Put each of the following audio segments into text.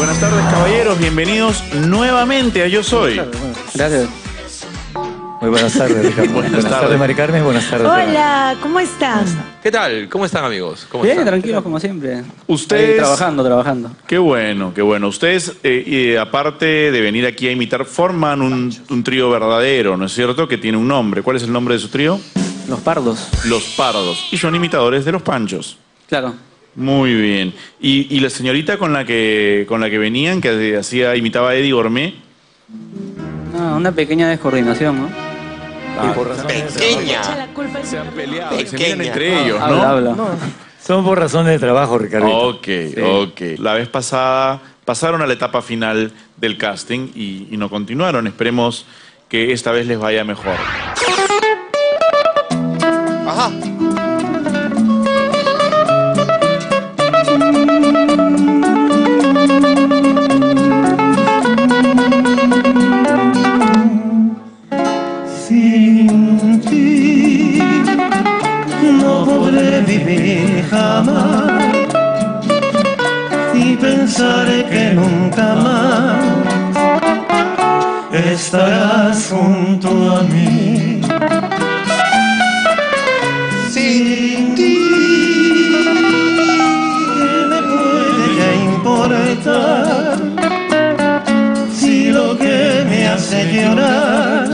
Buenas tardes, caballeros. Bienvenidos nuevamente a Yo Soy. Gracias. Muy buenas tardes, Ricardo. Buenas tardes, Mari Carmen. Buenas tardes. Hola, ¿cómo están? ¿Qué tal? ¿Cómo están, amigos? ¿Cómo Bien, están? tranquilos como siempre. Ustedes... Ahí, trabajando. Qué bueno, qué bueno. Ustedes, aparte de venir aquí a imitar, forman un trío verdadero, ¿no es cierto? Que tiene un nombre. ¿Cuál es el nombre de su trío? Los Pardos. Los Pardos. Y son imitadores de Los Panchos. Claro. Muy bien. ¿Y la señorita con la que venían, que imitaba a Eddie Gourmet? No, una pequeña descoordinación, ¿no? Pequeña. Se han peleado, Pequeña. se miran entre ellos, ¿no? Habla. Son por razones de trabajo, Ricardo. Ok. La vez pasada pasaron a la etapa final del casting y no continuaron. Esperemos que esta vez les vaya mejor. Ajá. Sin ti no podré vivir jamás y pensaré que nunca más estarás junto a mí. Sin ti ¿qué me puede importar si lo que me hace llorar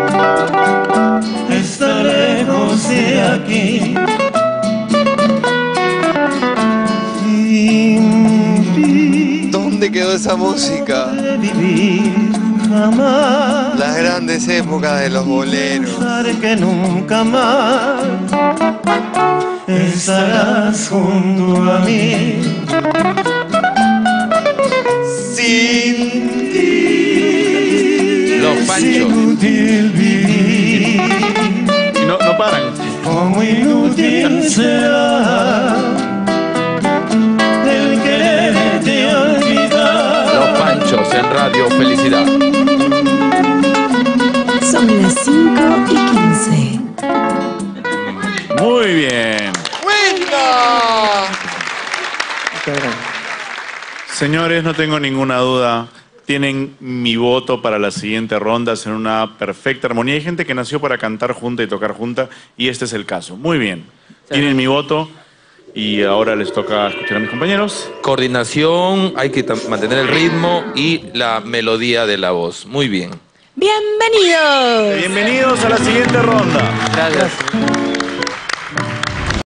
está lejos de aquí? Sin ti ¿Dónde quedó esa música? de vivir jamás. Las grandes épocas de los boleros. Pensar que nunca más estarás junto a mí. Sin ti. Los Es Panchos. inútil vivir. Y no paran. Como inútil será el quererte olvidar. Los Panchos en Radio Felicidad. Son las 5:15. Muy bien. ¡Buena! Señores, no tengo ninguna duda. Tienen mi voto para la siguiente ronda, en una perfecta armonía. Hay gente que nació para cantar junta y tocar junta, y este es el caso. Muy bien. Tienen mi voto y ahora les toca escuchar a mis compañeros. Coordinación, hay que mantener el ritmo y la melodía de la voz. Muy bien. ¡Bienvenidos! Bienvenidos a la siguiente ronda. Gracias.